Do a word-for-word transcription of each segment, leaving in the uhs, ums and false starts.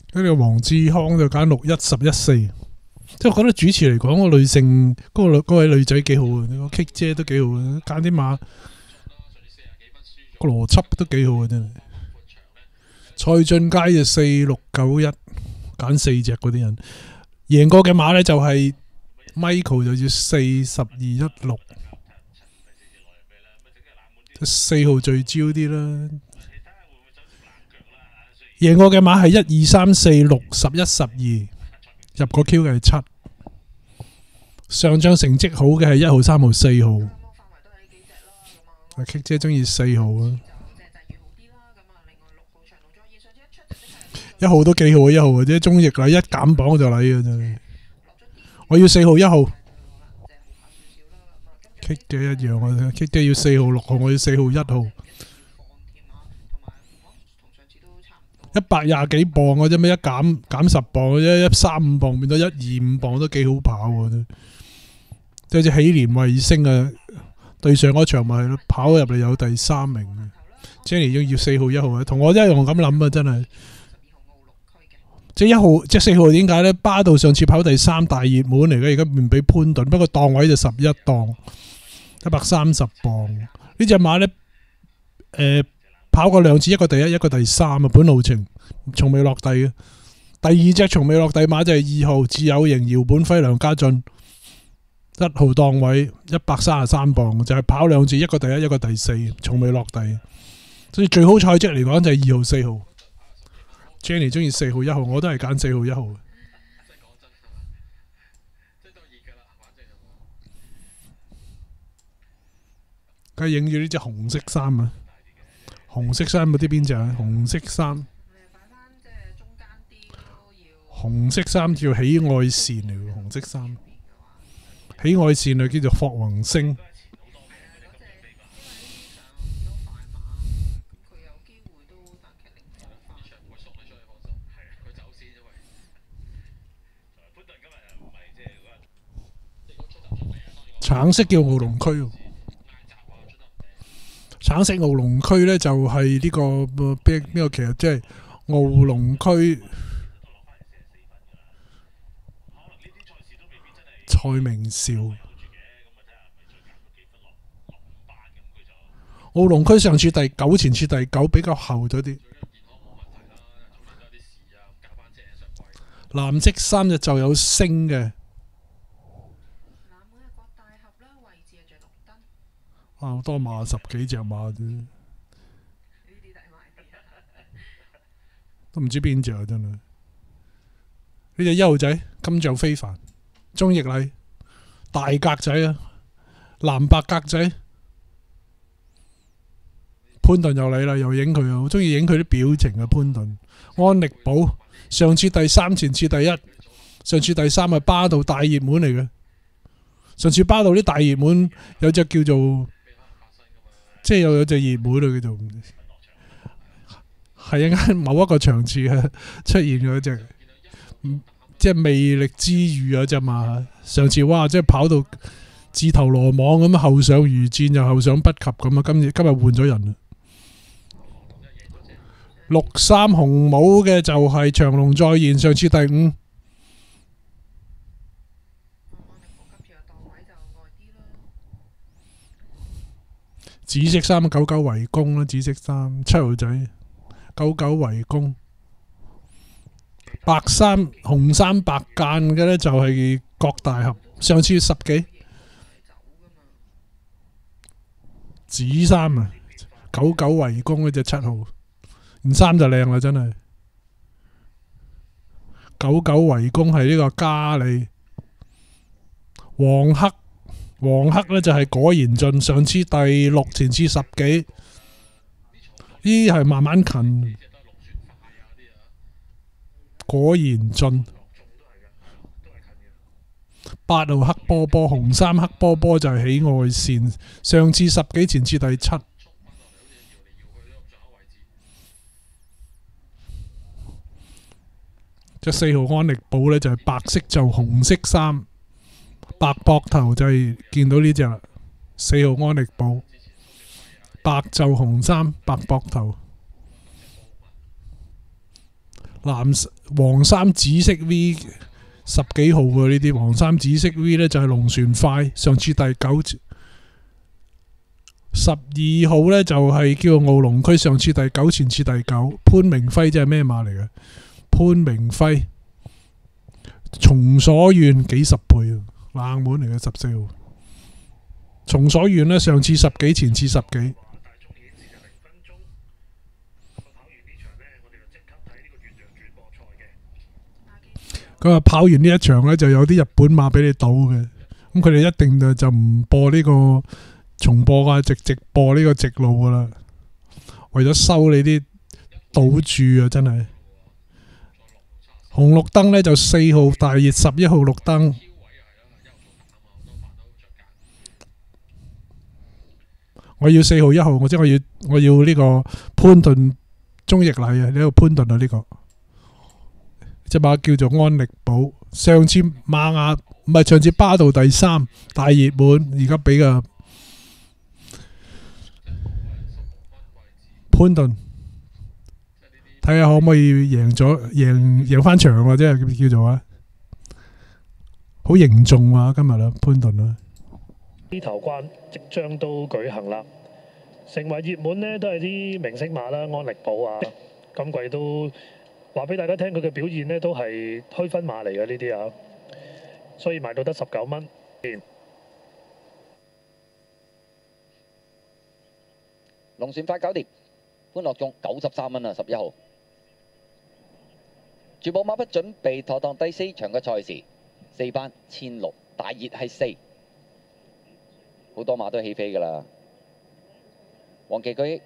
跟住黃志康就揀六一十一四。即係我覺得主持嚟講，個女性嗰、那個嗰位女仔幾好啊，個 K 姐都幾好啊，揀啲馬個邏輯都幾好啊，真係。蔡俊佳就四六九一，揀四隻嗰啲人贏過嘅馬咧就係 Michael 就要四十二一六，四號聚焦啲啦。贏過嘅馬係一二三四六十一十二。入個 Q 嘅係七，上仗成績好嘅係一號、三號、四號。阿 K 姐中意四號啊，一號都幾好啊，一號或者中翼啦，一減磅就嚟嘅真係。我要四號一號 ，K 姐一樣啊 ，K 姐要四號六號，我要四號一號。一百廿幾磅嘅啫咩？一減減十磅嘅啫，一三五磅變到一二五磅都幾好跑嘅。即係隻喜蓮衛星啊，對上嗰場咪係咯，跑入嚟有第三名。Jenny 要要四號一號啊，同我一樣咁諗啊，真係。即係一號，即係四號點解咧？巴道上次跑第三大熱門嚟嘅，而家變俾潘頓，不過檔位就十一檔，一百三十磅。呢隻馬咧，誒、呃。跑過兩次，一個第一，一個第三啊！本路程從未落地嘅。第二隻從未落地馬就係二號自有型姚本輝梁家俊，一號檔位一百三十三磅，就係、是、跑兩次，一個第一，一個第四，從未落地。所以最好賽績嚟講就係二號、四號。Jenny 中意四號、一號，我都係揀四號、一號。梗係影住呢隻紅色衫啊！紅色衫嗰啲邊隻啊？紅色衫，紅色衫叫喜愛線嚟嘅，紅色衫，喜愛線啊叫做霍宏星。橙色叫奧龍區。橙色奧龍區咧就係呢、這個邊邊個？其實即係奧龍區蔡明紹。奧龍區上次第九，前次第九比較後咗啲。藍色衫隻就有星嘅。啊！好多馬，十幾隻馬啫，都唔知邊隻啊！真係呢隻一號仔金像非凡，鍾奕禮大格仔啊，藍白格仔，潘頓又嚟啦，又影佢啊！好中意影佢啲表情啊！潘頓安力寶上次第三，前次第一，上次第三係巴道大熱門嚟嘅。上次巴道啲大熱門有隻叫做。即係又有隻熱門啦，叫做係一間某一個場次嘅出現嗰隻，即係魅力之餘嗰隻馬。上次哇，即係跑到自投羅網咁，後上如箭又後上不及咁啊！今日今日換咗人啦。六三紅帽嘅就係長龍再現，上次第五。紫色衫九九圍攻啦，紫色衫七號仔九九圍攻，白衫紅衫白間嘅咧就係郭大俠，上次十幾，紫衫啊九九圍攻嗰隻七號，件衫就靚啦真係，九九圍攻係呢個嘉里，黃黑。黃黑咧就係果然進，上次第六，前次十幾，呢係慢慢近。果然進，八號黑波波，紅衫黑波波就係喜愛線，上次十幾，前次第七。隻四號安力寶咧就係白色就紅色衫。白膊頭就係見到呢隻啦，四號安力寶，白就紅衫，白膊頭。 藍黃衫紫色 V 十幾號喎，呢啲黃衫紫色 V 呢就係龍船快，上次第九。十二號呢就係叫澳龍區，上次第九，前次第九。潘明輝即係咩馬嚟嘅？潘明輝松所願幾十倍，冷門嚟嘅十四號。松所願呢，上次十幾，前次十幾。咁啊，跑完呢一場呢，就有啲日本馬俾你賭嘅，咁佢哋一定就就唔播呢個重播啊，直直播呢個直路噶啦，為咗收你啲賭注啊，真係。紅綠燈呢，就四號大熱，十一號綠燈。我要四號一號，我即係我要我要呢個潘頓中翼禮啊，呢個潘頓啊呢個。隻馬叫做安力寶，上次馬亞唔係上次巴道第三，大熱門，而家俾個潘頓，睇下可唔可以贏咗贏贏翻場啊！即係叫做啊，好凝重啊！今日啊，潘頓啊， 呢頭關即將都舉行啦，成為熱門呢都係啲明星馬啦，安力寶啊，今季都。話俾大家聽，佢嘅表現呢都係推分馬嚟嘅呢啲啊，所以賣到得十九蚊。 龍船快搞掂，歡樂中九十三蚊啊！十一號，全部馬匹準備妥當，第四場嘅賽事，四班千六，大熱係四，好多馬都起飛㗎啦。黃旗舉。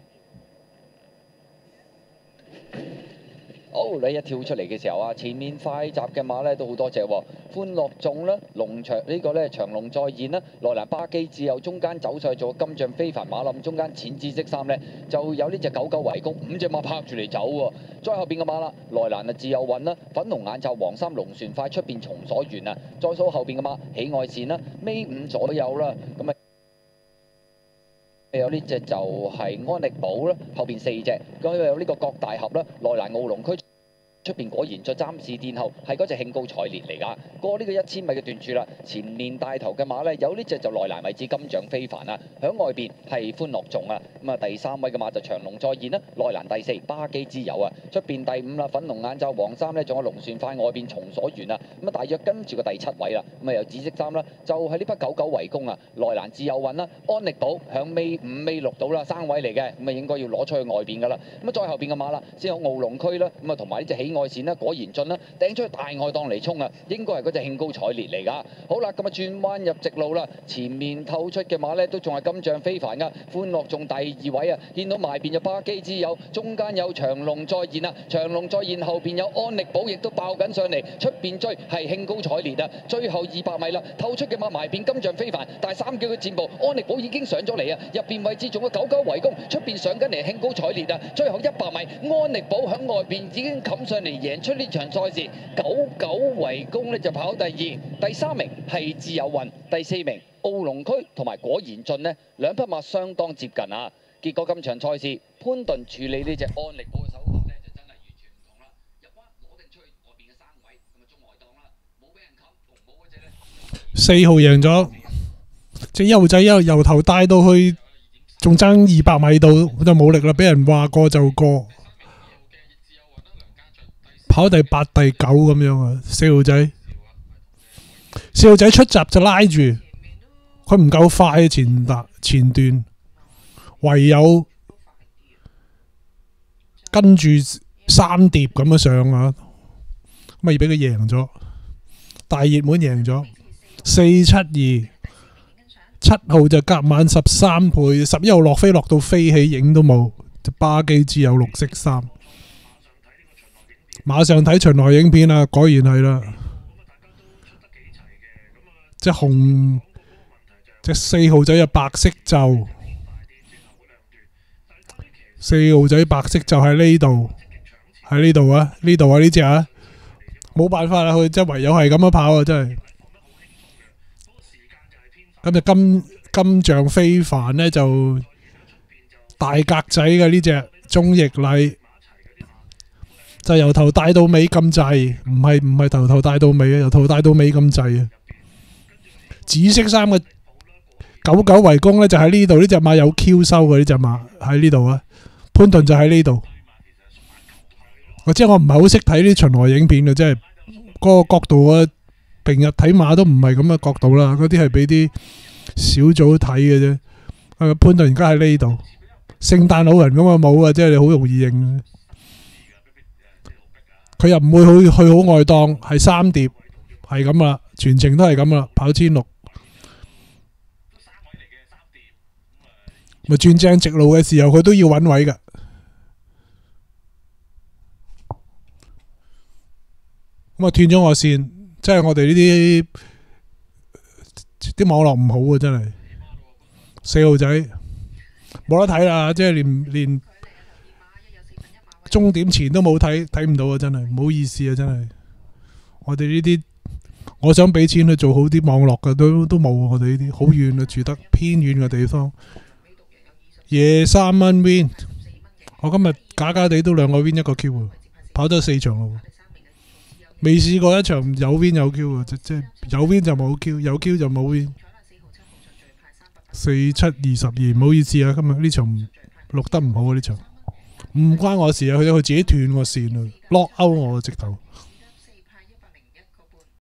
好，你一跳出嚟嘅時候啊，前面快閘嘅馬咧都好多隻喎，歡樂眾啦，龍長呢個咧長龍再現啦，內蘭巴基自由中間走上去做金像非凡馬冧，中間淺紫色衫咧就有呢隻九九圍攻，五隻馬拍住嚟走喎，再後邊嘅馬啦，內蘭啊自由運啦，粉紅眼罩黃衫龍船快出邊松所願啊，再數後邊嘅馬喜愛線啦，尾五左右啦，咁啊。有呢隻就係安力寶啦，後邊四隻，咁有呢個郭大俠啦，內蘭澳龍區出邊果然再暫時殿後，係嗰隻興高采烈嚟㗎。過呢個一千米嘅段處啦，前面帶頭嘅馬呢，有呢隻就內蘭位置金獎非凡啊，響外邊係歡樂眾啊，咁啊第三位嘅馬就長龍再現啦，內蘭第四巴基之友啊，出邊第五啦，粉紅眼罩黃衫呢，仲有龍船快外邊松所願啊，咁啊大約跟住個第七位啦，咁啊由紫色衫啦，就係呢匹九九圍攻啊，內蘭自由運啦，安力寶響尾五尾六到啦，生位嚟嘅，咁啊應該要攞出去外邊㗎啦，咁啊再後邊嘅馬啦，先有澳龍區啦，咁啊同埋呢隻喜愛線啦，果然進啦，頂出去大外檔嚟衝啊，應該係嗰隻興高采烈嚟㗎。好啦，咁啊轉彎入直路啦，前面透出嘅馬呢，都仲係金像非凡㗎，歡樂仲第二位啊，見到埋邊有巴基之友，中間有長龍再現啊，長龍再現後邊有安力寶，亦都爆緊上嚟，出邊追係興高采烈啊，最後二百米啦，透出嘅馬埋邊金像非凡，但係三腳嘅箭步，安力寶已經上咗嚟啊，入邊位置仲有九九圍攻，出邊上緊嚟興高采烈啊，最後一百米安力寶響外邊已經冚上嚟贏出呢場賽事，九九圍攻呢就跑第二，第三名係自由運，第四名澳龍區同埋果然進呢兩匹馬相當接近啊。結果今場賽事潘頓處理呢隻安力寶嘅手法呢就真係完全唔同啦，入彎攞定出去外邊嘅生位，咁啊中外檔啦，冇俾人冚，同冇嗰隻呢四號贏咗，隻一號仔一路由頭帶到去，仲爭二百米度就冇力啦，俾人話過就過。跑第八、第九咁樣啊，四號仔，四號仔出閘就拉住，佢唔夠快前達前段，唯有跟住三碟咁樣上啊，咁啊俾佢贏咗，大熱門贏咗，四七二，七號就隔晚十三倍，十一號落飛落到飛起影都冇，就巴基之友綠色衫。馬上睇巡邏影片啦，果然係啦。隻紅隻四號仔有白色袖，四號仔白色袖喺呢度，喺呢度啊，呢度啊呢隻啊，冇辦法啦，佢即係唯有係咁樣跑啊，真係。咁就金金像非凡呢，就大格仔嘅呢隻中翼禮。 就由頭帶到尾咁滯，唔係唔係頭頭帶到尾啊，由頭帶到尾咁滯啊！紫色衫嘅九九圍攻咧就喺呢度，呢隻馬有 Q 收嘅，呢隻馬喺呢度啊，潘頓就喺呢度。我即係我唔係好識睇啲巡邏影片嘅，即係嗰個角度啊，平日睇馬都唔係咁嘅角度啦，嗰啲係俾啲小組睇嘅啫。啊，潘頓而家喺呢度，聖誕老人咁嘅帽啊，即係你好容易認。佢又唔會去去好外檔，係三碟，係咁啦，全程都係咁啦，跑千六。咪轉正直路嘅時候，佢都要揾位㗎。咁啊斷咗我線，即係我哋呢啲啲網絡唔好啊！真係四號仔冇得睇啦，即係連連終點前都冇睇，睇唔到啊！真係唔好意思啊！真係我哋呢啲，我想俾錢去做好啲網絡嘅，都都冇啊！我哋呢啲好遠啊，住得偏遠嘅地方。夜三蚊 win， 我今日假假地都兩個 win 一個 Q 啊，跑咗四場咯，未試過一場有 win 有 Q 啊，即即有 win 就冇 Q， 有 Q 就冇 win。四七二十二，唔好意思啊，今日呢場錄得唔好啊，呢場唔關我事啊，佢佢自己斷我線啊，lock out我直頭。